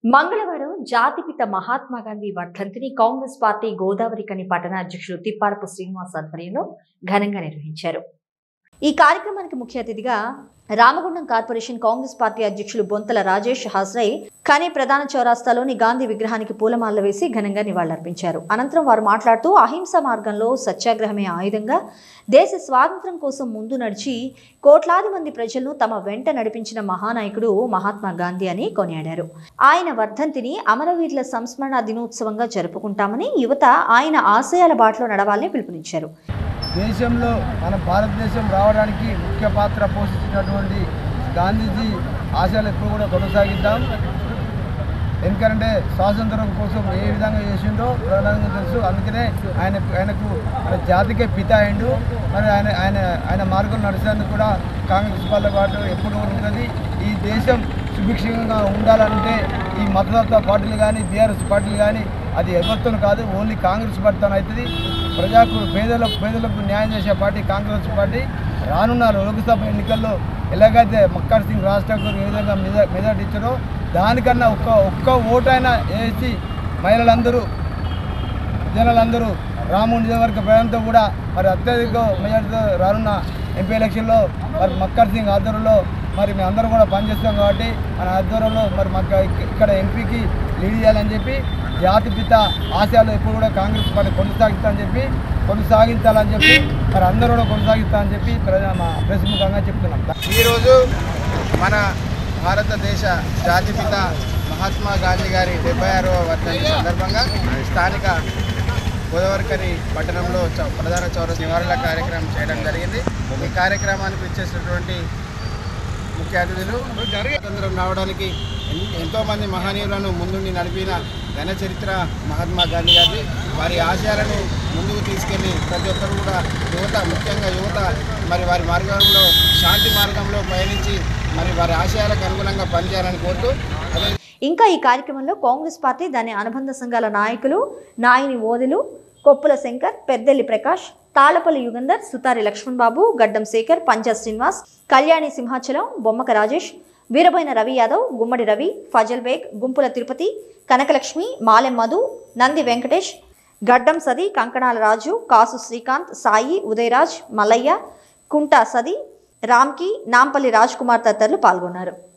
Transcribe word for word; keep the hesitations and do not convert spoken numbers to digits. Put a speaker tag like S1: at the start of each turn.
S1: మంగళవారం జాతిపిత మహాత్మా గాంధీ వర్ధంతిని కాంగ్రెస్ పార్టీ గోదావరికని పట్టణ అధ్యక్షులు తిప్పారపు శ్రీనివాస్ ఆధ్వర్యంలో ఘనంగా నిర్వహించారు. ఈ కార్యక్రమానికి ముఖ్య అతిథిగా రామగుండం కార్పొరేషన్ కాంగ్రెస్ పార్టీ అధ్యక్షులు బొంతల రాజేష్ హాజరై కని ప్రధాన చౌరాస్తాలోని గాంధీ విగ్రహానికి పూలమాలలు వేసి ఘనంగా నివాళులర్పించారు. అనంతరం వారు మాట్లాడుతూ అహింస మార్గంలో సత్యాగ్రహమే ఆయుధంగా దేశ స్వాతంత్ర్యం కోసం ముందు నడిచి కోట్లాది మంది ప్రజలను తమ వెంట నడిపించిన మహానాయకుడు మహాత్మా గాంధీ అని కొనియాడారు. ఆయన వర్ధంతిని అమరవీరుల సంస్మరణ దినోత్సవంగా జరుపుకుంటామని యువత ఆయన ఆశయాల బాటలో నడవాలని పిలుపునిచ్చారు.
S2: దేశంలో మన భారతదేశం రావడానికి ముఖ్య పాత్ర పోషించినటువంటి గాంధీజీ ఆశయాలు ఎప్పుడు కూడా కొనసాగిద్దాం. ఎందుకంటే స్వాతంత్రం కోసం ఏ విధంగా చేసిండో ప్రధానంగా తెలుసు. అందుకనే ఆయన ఆయనకు మన జాతికే పిత అయిండు. మరి ఆయన ఆయన ఆయన మార్గం నడిచేందుకు కూడా కాంగ్రెస్ పార్టీ పాటు ఎప్పుడు ఉంటుంది. ఈ దేశం సుభిక్షంగా ఉండాలంటే ఈ మతతత్వ పార్టీలు కానీ బీఆర్ఎస్ పార్టీలు కానీ అది ఎవరితో కాదు, ఓన్లీ కాంగ్రెస్ పార్టీతో అవుతుంది. ప్రజలకు పేదలకు పేదలకు న్యాయం చేసే పార్టీ కాంగ్రెస్ పార్టీ. రానున్న లోక్సభ ఎన్నికల్లో ఎలాగైతే మక్కర్ సింగ్ రాజ్ ఠాకూర్ ఏ విధంగా మెజా మెజార్టీ ఇచ్చారో దానికన్నా ఒక్క ఒక్క ఓటైనా వేసి మహిళలందరూ జనాలందరూ రాముని నియోజకవర్గ ప్రజలతో కూడా మరి అత్యధిక మెజార్టీతో రానున్న ఎంపీ ఎలక్షన్లో మరి మక్కర్ సింగ్ ఆధ్వర్యంలో మరి మేము అందరం కూడా పనిచేస్తాం కాబట్టి మన ఆధ్వర్యంలో మరి మాకు ఇక్కడ ఎంపీకి లీడ్ చేయాలని చెప్పి జాతిపిత ఆశయాలు ఎప్పుడు కూడా కాంగ్రెస్ పార్టీ కొనసాగిస్తామని చెప్పి కొనసాగించాలని చెప్పి మరి అందరూ కూడా కొనసాగిస్తామని చెప్పి మా ప్రెస్ ముఖంగా చెప్తున్నాం.
S3: ఈరోజు మన భారతదేశ జాతిపిత మహాత్మా గాంధీ గారి డెబ్బై ఆరవ వర్ధంతి సందర్భంగా స్థానిక గోదావరికని పట్టణంలో ప్రధాన చౌరస్ నివారణ కార్యక్రమం చేయడం జరిగింది. ఈ కార్యక్రమానికి ఇచ్చేసినటువంటి ముఖ్య అతిథులు స్వాతంత్రం రావడానికి ఎంతోమంది మహనీయులను ముందుండి నడిపిన ఘన చరిత్ర మహాత్మా గాంధీ గారి వారి ఆశయాలను ముందుకు తీసుకెళ్లి ప్రతి ఒక్కరు కూడా యువత ముఖ్యంగా యువత మరి వారి మార్గంలో శాంతి మార్గంలో పయనించి మరి వారి ఆశయాలకు అనుగుణంగా పనిచేయాలని కోరుతూ
S1: ఇంకా ఈ కార్యక్రమంలో కాంగ్రెస్ పార్టీ దాని అనుబంధ సంఘాల నాయకులు నాయని ఓదెలు, కొప్పుల శంకర్, పెద్దెల్లి ప్రకాష్, తాళపల్లి యుగంధర్, సుతారి లక్ష్మణ్ బాబు, గడ్డం శేఖర్, పంజా శ్రీనివాస్, కళ్యాణి సింహాచలం, బొమ్మక రాజేష్, వీరబోయిన రవి యాదవ్, గుమ్మడి రవి, ఫజల్ బేగ్, గుంపుల తిరుపతి, కనకలక్ష్మి, మాలెం మధు, నంది వెంకటేష్, గడ్డం సది, కంకణాల రాజు, కాసు శ్రీకాంత్, సాయి, ఉదయరాజ్, మల్లయ్య, కుంటా సది, రామ్కి, నాంపల్లి రాజ్ కుమార్ తదితరులు పాల్గొన్నారు.